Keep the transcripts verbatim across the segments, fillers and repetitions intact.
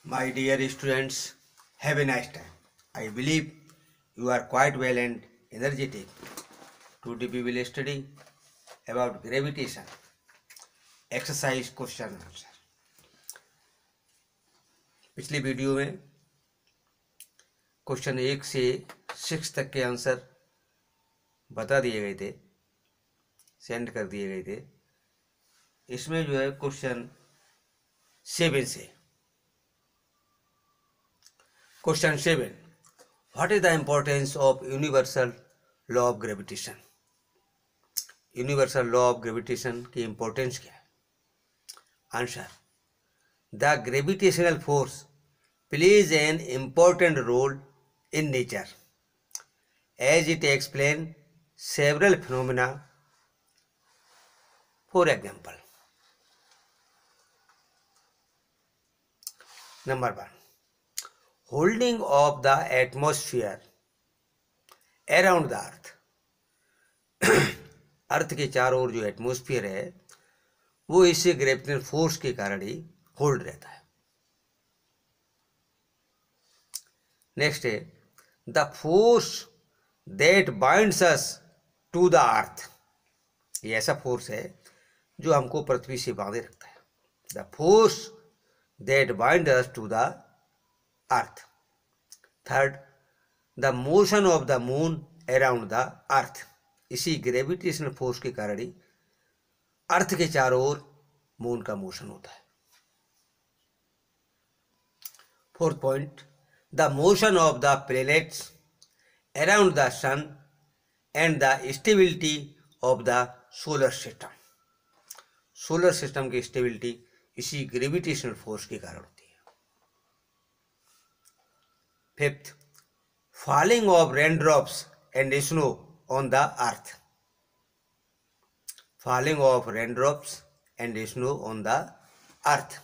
My dear students, have a nice time. I believe you are quite well and energetic. Today we will study about gravitation. Exercise question and answer. पिछली video में question एक से six तक के answer बता दिए गए थे, सेंड कर दिए गए थे। इसमें जो है क्वेश्चन सेवन से question seven, what is the importance of universal law of gravitation. Universal law of gravitation की इंपॉर्टेंस क्या है? Answer, the gravitational force plays an important role in nature as it explain several phenomena. For example, number one, holding of the atmosphere around the earth. Earth के चारों ओर जो atmosphere है वो इस gravitational force के कारण ही होल्ड रहता है। नेक्स्ट है, the force that binds us to the earth. ये ऐसा फोर्स है जो हमको पृथ्वी से बांधे रखता है। The force that bind us to the earth. Third, the motion of the moon around the earth. इसी ग्रेविटेशनल फोर्स के कारण ही अर्थ के चारों ओर मून का मोशन होता है। Fourth point, the motion of the planets around the sun and the stability of the solar system. Solar system की stability इसी ग्रेविटेशनल फोर्स के कारण होती है। Fifth, falling of raindrops and snow on the earth. Falling of raindrops and snow on the earth.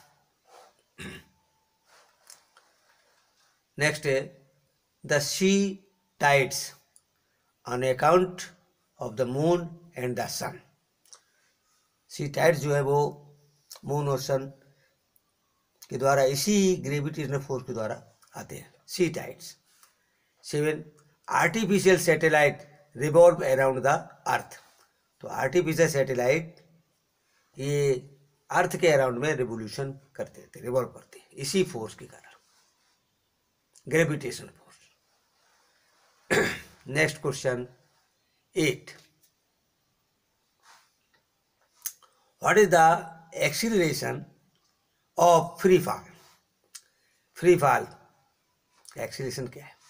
Next, the sea tides on account of the moon and the sun. Sea tides जो है वो moon और सन के द्वारा, इसी gravitational force के द्वारा आते हैं। Sea tides. Seven, artificial satellite revolve around the earth. तो आर्टिफिशियल सैटेलाइट ये अर्थ के अराउंड में रिवोल्यूशन करते थे, रिवॉल्व करते हैं इसी फोर्स के कारण, gravitational force. Next question eight, what is the acceleration of free fall. Free fall acceleration क्या है?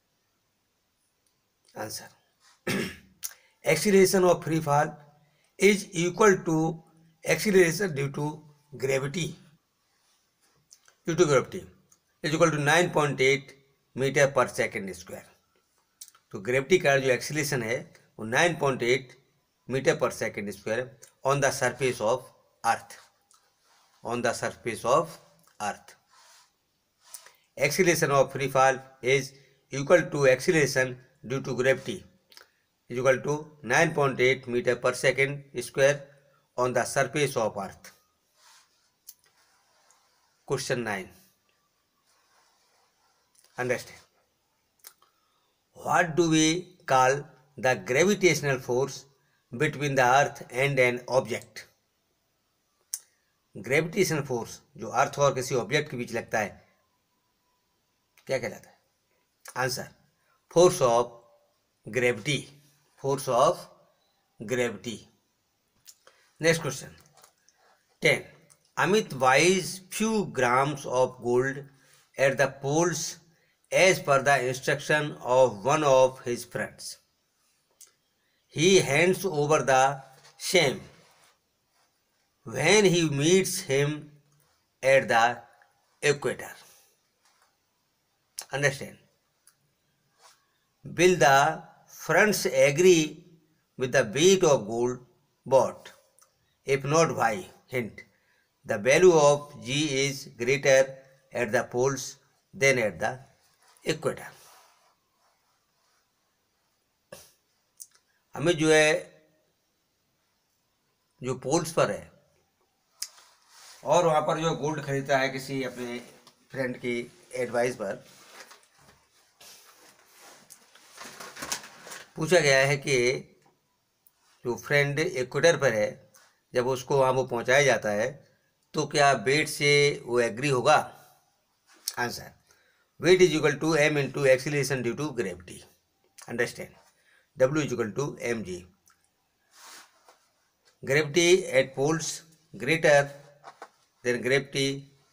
Answer, acceleration of free fall is equal to acceleration due to gravity due to gravity is equal to nine point eight meter per second square. तो gravity का जो acceleration है वो nine point eight meter per second square on the surface of earth, on the surface of earth. Acceleration of free fall is equal to acceleration due to gravity is equal to nine point eight meter per second square on the surface of earth. Question nine. Understand. What do we call the gravitational force between the earth and an object? Gravitational force जो अर्थ और किसी object के बीच लगता है क्या कहलाता है? Answer, force of gravity. Force of gravity. Next question. ten. Amit buys few grams of gold at the poles as per the instruction of one of his friends. He hands over the same when he meets him at the equator. Understand? Will the friends agree with the weight of gold bought? If not, why? Hint, the value of G is greater at the poles than at the equator. हमें जो है जो poles पर है और वहाँ पर जो गोल्ड खरीदता है किसी अपने फ्रेंड की एडवाइस पर पूछा गया है कि जो फ्रेंड इक्वेटर पर है, जब उसको वहाँ वो पहुँचाया जाता है तो क्या वेट से वो एग्री होगा? Answer, weight is equal to M into acceleration due to gravity. Understand? W is equal to mg. Gravity at poles greater than gravity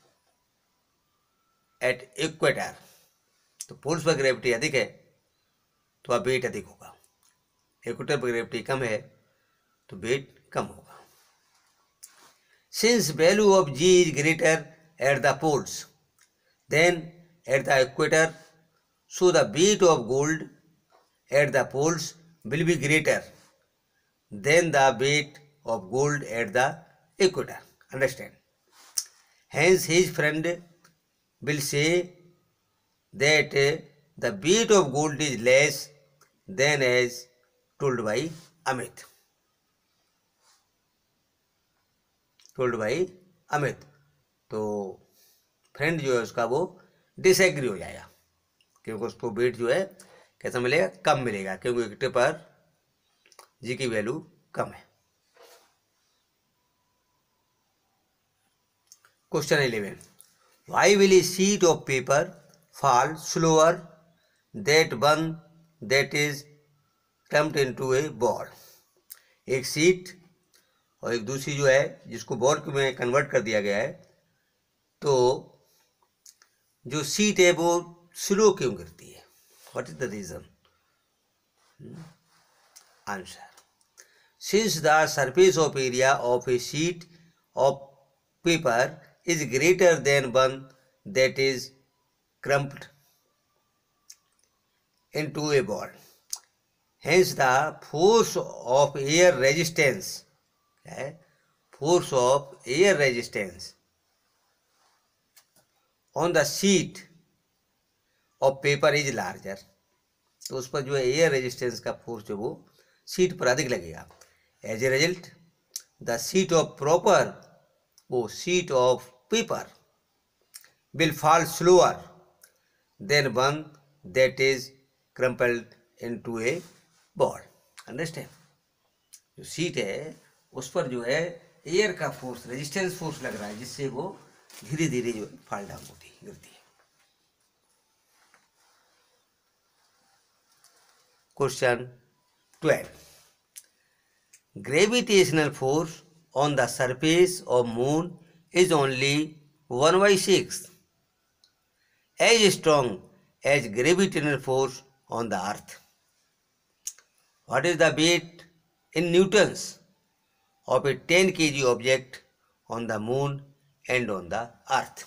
at equator. तो पोल्स पर ग्रेविटी अधिक है तो अब वेट अधिक होगा, इक्वेटर पर ग्रेविटी कम है तो वेट कम होगा. Since value of g is greater at the poles than at the equator, so the weight of gold at the poles will be greater than the weight of gold at the equator. Understand? Hence his friend will say that the weight of gold is less than as told by Amit. told by Amit. तो friend जो है उसका वो disagree हो जाएगा, क्योंकि उसको wait जो है कैसा मिलेगा? कम मिलेगा, क्योंकि इक्वेटर पर जी की वैल्यू कम है. Question eleven, why will a sheet of paper fall slower that one that is crumped into a ball. एक शीट और एक दूसरी जो है जिसको बॉल में कन्वर्ट कर दिया गया है, तो जो शीट है वो स्लो क्यों गिरती है? What is the reason? Answer, since the surface of area of a sheet of paper is greater than one that is crumpled into a ball, hence the force of air resistance okay, force of air resistance on the sheet of paper is larger. तो उस पर जो है air resistance का force जो वो sheet पर अधिक लगेगा. As a result the sheet of proper वो sheet of paper will fall slower than one that is crumpled into a ball. Understand? जो शीट है उस पर जो है एयर का फोर्स, रेजिस्टेंस फोर्स लग रहा है, जिससे वो धीरे धीरे जो फॉल डाउन होती है, गिरती है. Question twelve. Gravitational force on the surface of moon is only one by six as strong as gravitational force on the earth. What is the weight in newtons of a ten kilogram object on the moon and on the earth?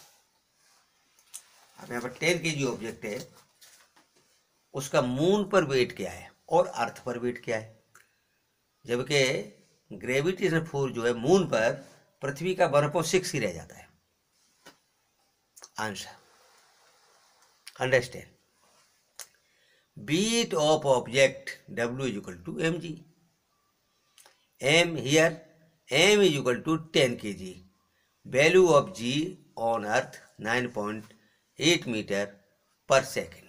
अब यहाँ पर ten KG object है, उसका moon पर wait क्या है और अर्थ पर वेट क्या है, जबकि ग्रेविटेशनल फोर्स जो है मून पर पृथ्वी का वन अपॉइंट सिक्स ही रह जाता है. Answer, understand, weight of object W is equal to mg. M here, m is equal to ten kg. Value of g on earth nine point eight meter per second.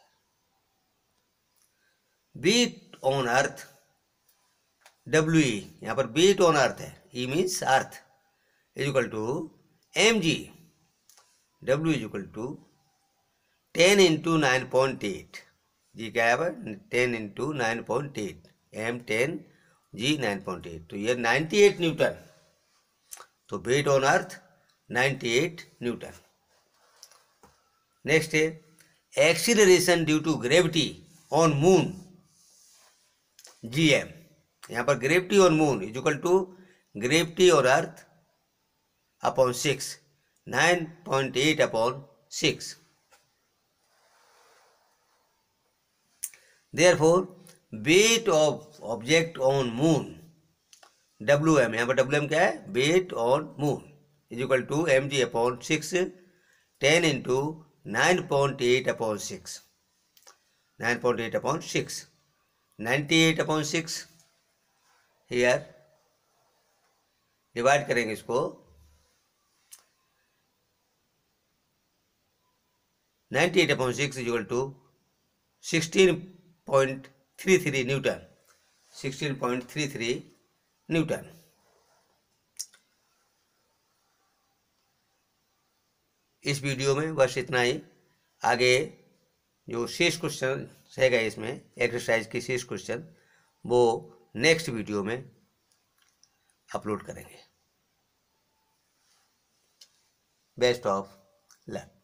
Weight on earth W E, यहाँ पर weight on earth है, E means earth, is equal to M G. W is equal to ten into nine point eight. G क्या है? Ten into nine point eight. M ten, G nine point eight. तो ये ninety eight newton. तो weight on earth ninety eight newton. Next है acceleration due to gravity on moon G M. यहाँ पर gravity on moon is equal to gravity और earth upon six, nine point eight upon six. Therefore weight of object on moon W M, यहाँ पर W M क्या है? Weight on moon is equal to M G upon six, ten into nine point eight upon six, nine point eight upon six, ninety eight upon six. Here divide करेंगे इसको, ninety eight upon six is equal to sixteen point three three newton, sixteen point three three newton. इस video में बस इतना ही। आगे जो शेष question रहेगा इसमें, एक्सरसाइज के शेष क्वेश्चन, वो नेक्स्ट वीडियो में अपलोड करेंगे। Best of luck.